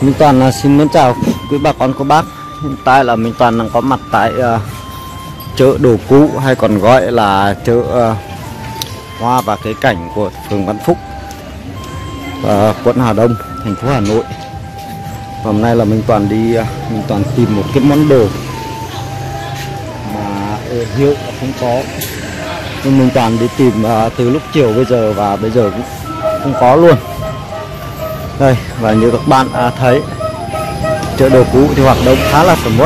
Minh Toàn xin mến chào quý bà con cô bác. Hiện tại là Minh Toàn đang có mặt tại chợ đồ cũ, hay còn gọi là chợ hoa và cây cảnh của phường Văn Phúc, quận Hà Đông, thành phố Hà Nội. Hôm nay là Minh Toàn tìm một cái món đồ mà ở hiệu không có, nhưng Minh Toàn đi tìm từ lúc chiều bây giờ và bây giờ cũng không có luôn. Đây, và như các bạn thấy, chợ đồ cũ thì hoạt động khá là sầm uất.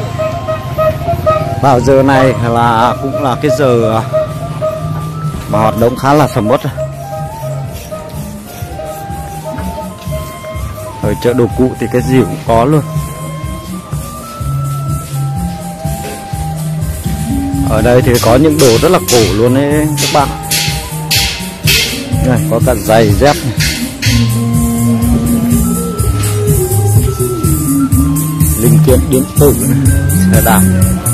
Vào giờ này là cũng là cái giờ mà hoạt động khá là sầm uất. Ở chợ đồ cũ thì cái gì cũng có luôn. Ở đây thì có những đồ rất là cổ luôn đấy các bạn. Đây, có cả giày dép này. Linh kiện điện tử này, xe đạp.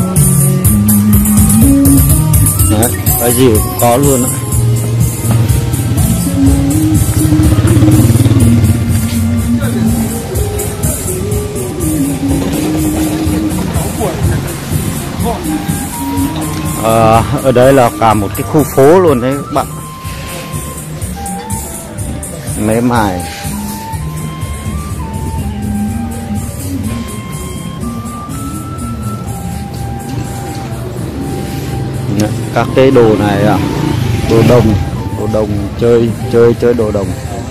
Đấy, cái gì cũng có luôn ạ. Ở đây là cả một cái khu phố luôn đấy các bạn. Mấy mài. Các cái đồ này đồ đồng chơi đồ đồng.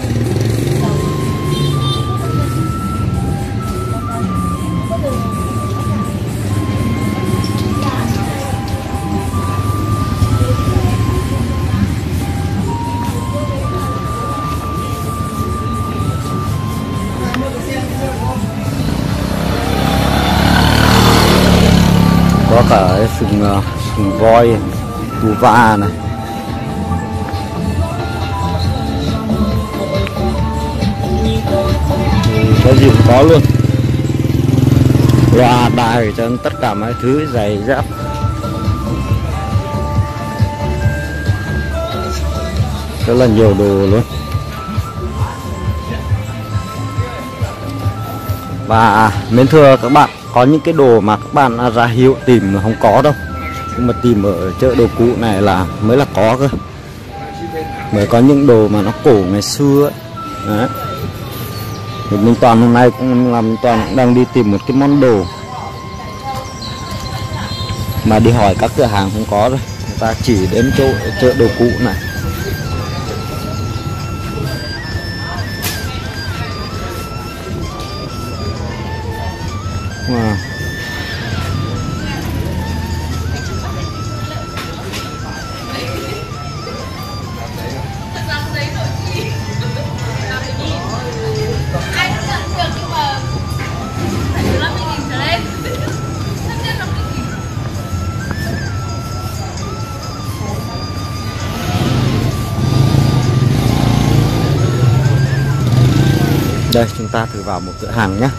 Có cả cái sừng voi, tù va này. Cái gì cũng có luôn. Loa đài cho tất cả mọi thứ, giày dép. Rất là nhiều đồ luôn. Và mến thưa các bạn, có những cái đồ mà các bạn ra hiệu tìm là không có đâu, nhưng mà tìm ở chợ đồ cũ này là mới là có cơ. Mới có những đồ mà nó cổ ngày xưa ấy. Đấy. Thì Minh Toàn hôm nay cũng đang đi tìm một cái món đồ mà đi hỏi các cửa hàng không có rồi, người ta chỉ đến chỗ chợ đồ cũ này. Wow. Đây, chúng ta thử vào một cửa hàng nhé.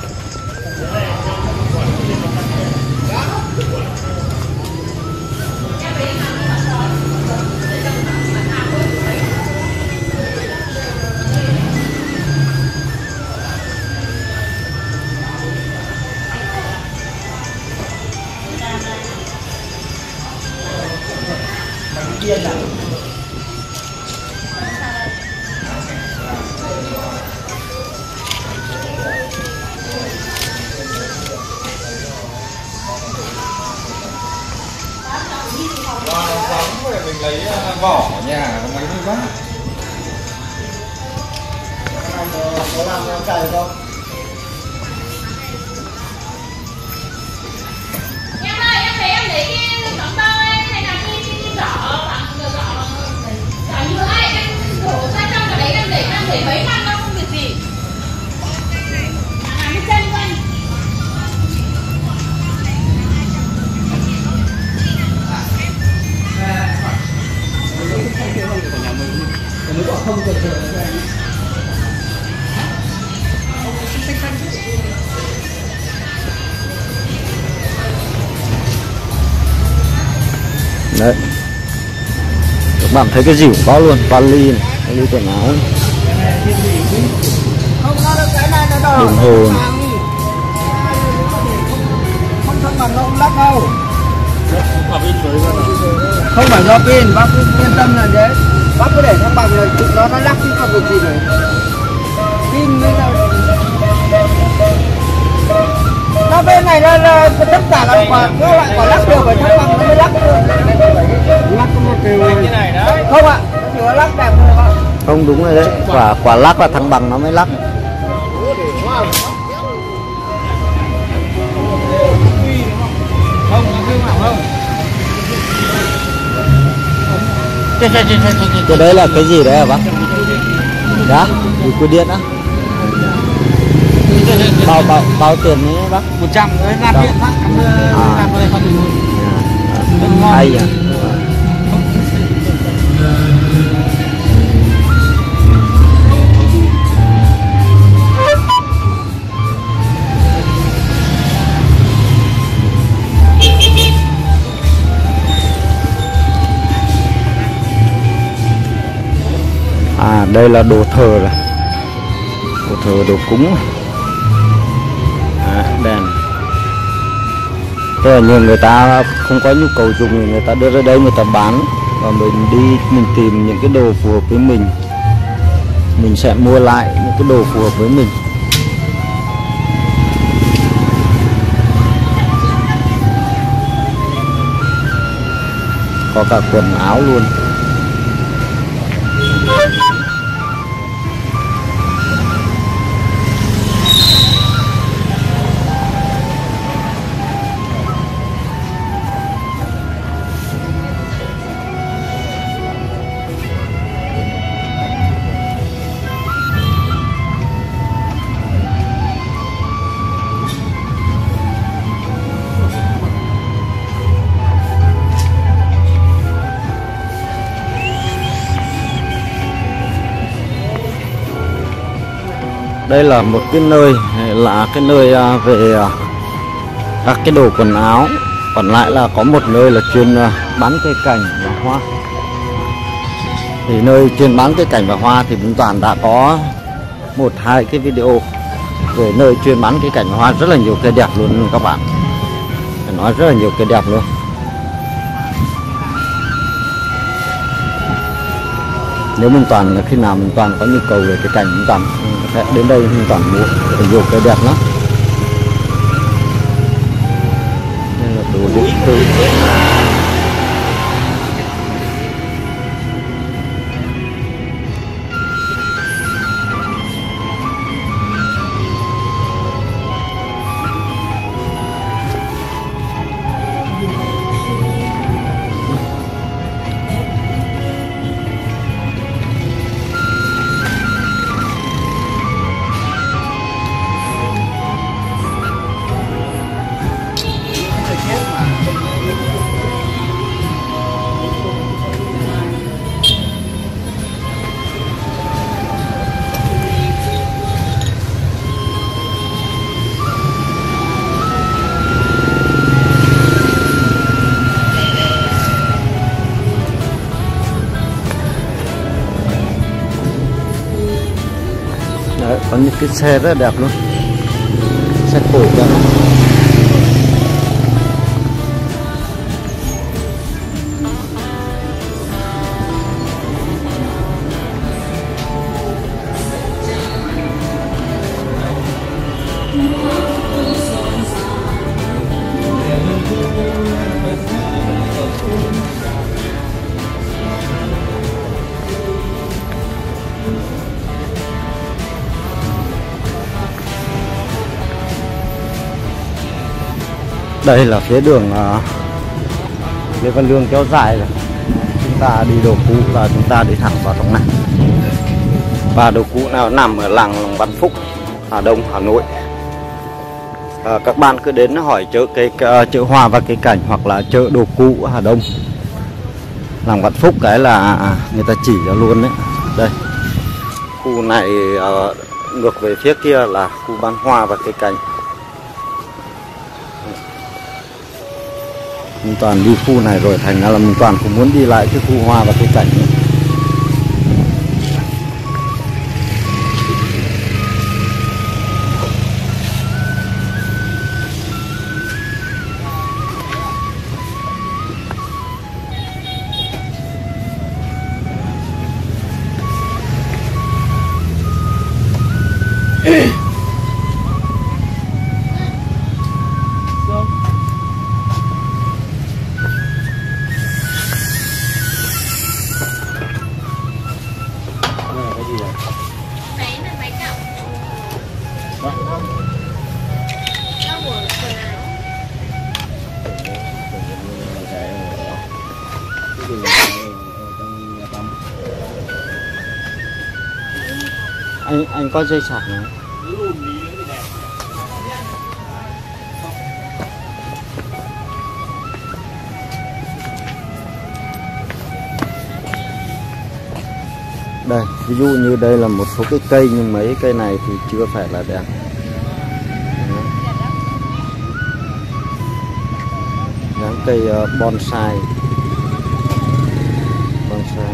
Mình lấy vỏ ở nhà máy đi bác. Anh có làm cày được không? Em ơi, em thấy em lấy cái tấm bao em hay là cái giỏ giỏ nhựa ấy, em đổ ra trong cái đấy em để mấy năm đâu không việc gì. Làm cái chân quanh. Nếu quả không được thì đấy, các bạn thấy cái gì cũng có luôn, vali này, vali quần áo này. không cái này nó đỏ. Đồng hồ. Không thăng bằng nó không lắc đâu. Không phải do pin, bác cứ yên tâm là thế. Bác cứ để thăng bằng là nó lắc chứ không được gì nữa. Pin mới là nó bên này là tất cả là quả các loại quả lắc đều phải thăng bằng nó mới lắc được. Lắc có một kiểu như này đấy. Không ạ, chỉ có lắc đẹp thôi ạ. Không đúng rồi đấy, quả lắc là thăng bằng nó mới lắc. Không, không. Cái đấy là cái gì đấy hả bác? Đó, quy điện á. Bao tiền đấy bác? 100 đấy, làm điện phát làm đây không được. Hay à. Đây là đồ thờ rồi, đồ thờ, đồ cúng. Đèn. Thế là nhiều người ta không có nhu cầu dùng thì người ta đưa ra đây người ta bán, và mình đi mình tìm những cái đồ phù hợp với mình sẽ mua lại những cái đồ phù hợp với mình. Có cả quần áo luôn. Đây là một cái nơi về các cái đồ quần áo. Còn lại là có một nơi là chuyên bán cây cảnh và hoa. Thì nơi chuyên bán cây cảnh và hoa thì Minh Toàn đã có 1-2 cái video về nơi chuyên bán cây cảnh và hoa, rất là nhiều cây đẹp luôn các bạn. Phải nói rất là nhiều cây đẹp luôn. Nếu Minh Toàn khi nào Minh Toàn có nhu cầu về cái cảnh, Minh Toàn sẽ đến đây Minh Toàn mua nhiều cái đẹp lắm. Đây là đồ điện tử. Đấy, có những cái xe rất đẹp luôn, xe cổ kìa. Đây là phía đường Lê Văn Lương kéo dài rồi. Chúng ta đi đồ cũ là chúng ta đi thẳng vào trong này. Và đồ cũ nào nằm ở làng Văn Phúc, Hà Đông, Hà Nội. Các bạn cứ đến hỏi chợ hoa và cây cảnh hoặc là chợ đồ cũ Hà Đông, làng Văn Phúc cái là người ta chỉ cho luôn đấy. Đây, khu này ngược về phía kia là khu bán hoa và cây cảnh. Mình toàn đi khu này rồi thành ra là mình toàn cũng muốn đi lại cái khu hoa và cây cảnh nữa. Máy là máy cạo. Nó của quần áo. Anh có dây sạc này. Đây, ví dụ như đây là một số cái cây, nhưng mấy cây này thì chưa phải là đẹp. Dáng cây bonsai. Bonsai.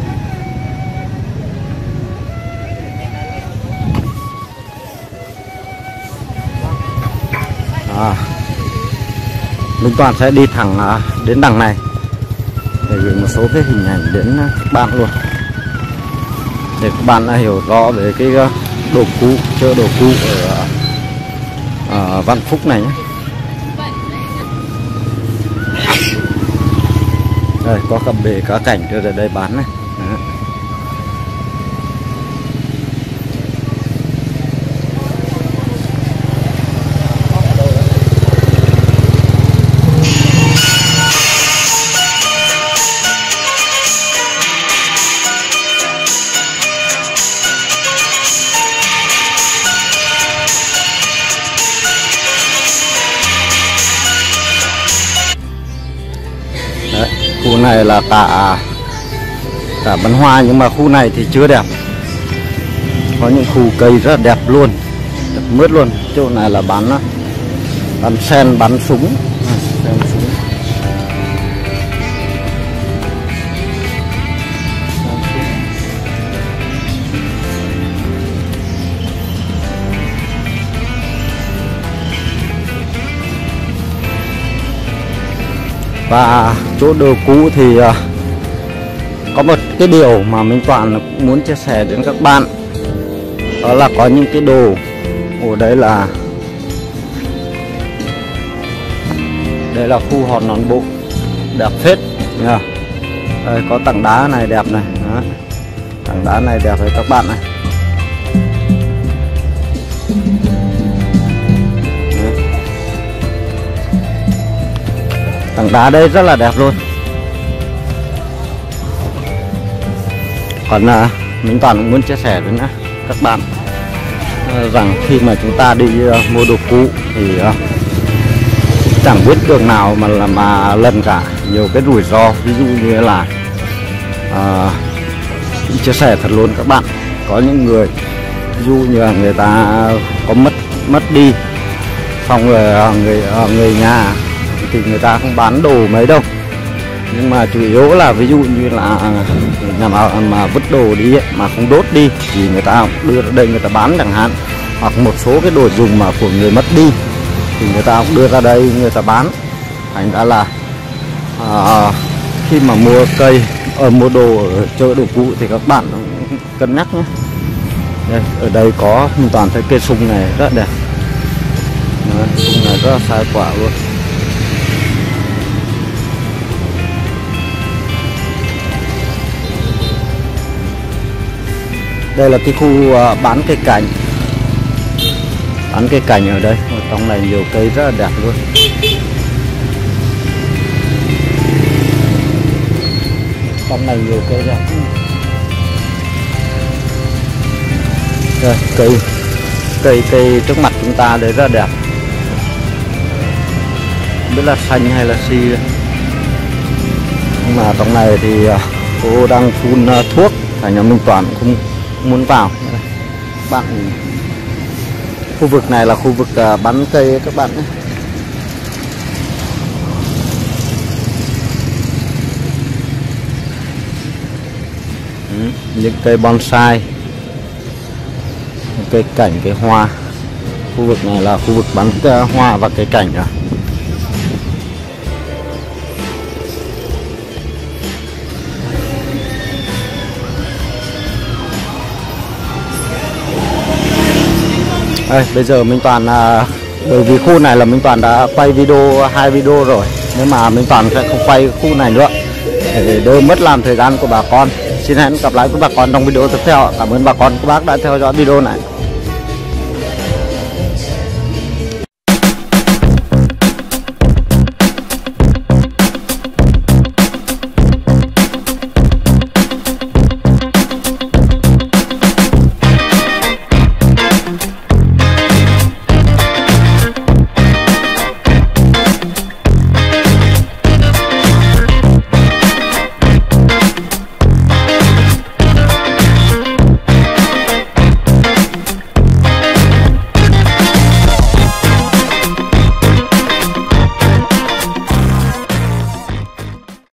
Minh Toàn sẽ đi thẳng đến đằng này để gửi một số cái hình ảnh đến các bạn luôn, để các bạn hiểu rõ về cái đồ cũ, chợ đồ cũ ở Văn Phúc này nhé. Đây có cả bể cá cảnh cho ở đây bán này. Đó. Đấy, khu này là cả bắn hoa, nhưng mà khu này thì chưa đẹp. Có những khu cây rất là đẹp luôn, đẹp mướt luôn. Chỗ này là bắn sen, bắn súng. Sen súng. Và chỗ đồ cũ thì có một cái điều mà Minh Toàn muốn chia sẻ đến các bạn, đó là có những cái đồ ở đây là khu hòn non bộ, đẹp phết nha. Đây có tảng đá này đẹp này. Đó. Tảng đá này đẹp với các bạn này. Tảng đá đây rất là đẹp luôn. Còn Minh Toàn cũng muốn chia sẻ với các bạn rằng khi mà chúng ta đi mua đồ cũ thì chẳng biết đường nào mà lần cả, nhiều cái rủi ro. Ví dụ như là chia sẻ thật luôn các bạn, có những người ví dụ như là người ta có mất đi, xong rồi người nhà thì người ta không bán đồ mấy đâu, nhưng mà chủ yếu là ví dụ như là nhà mà vứt đồ đi ấy, mà không đốt đi thì người ta đưa ra đây người ta bán chẳng hạn, hoặc một số cái đồ dùng mà của người mất đi thì người ta cũng đưa ra đây người ta bán. Thành ra là khi mà mua cây mua đồ ở chợ đồ cũ thì các bạn cân nhắc nhé. Đây, ở đây có Minh Toàn thấy cây sung này rất đẹp. Đấy, sung này rất là sai quả luôn. Đây là cái khu bán cây cảnh. Bán cây cảnh ở đây, ở trong này nhiều cây rất là đẹp luôn. Trong này nhiều cây đẹp. Đây, cây trước mặt chúng ta đấy rất là đẹp. Không biết là xanh hay là si. Nhưng mà trong này thì cô đang phun thuốc, thành nhà Minh Toàn không muốn vào. Bạn, khu vực này là khu vực bắn cây các bạn nhé. Những cây bonsai, cây cảnh, cây hoa. Khu vực này là khu vực bắn hoa và cây cảnh rồi. Đây, bây giờ Minh Toàn bởi vì khu này là Minh Toàn đã quay video 2 video rồi, nhưng mà Minh Toàn sẽ không quay khu này nữa để đỡ mất làm thời gian của bà con. Xin hẹn gặp lại với bà con trong video tiếp theo. Cảm ơn bà con các bác đã theo dõi video này.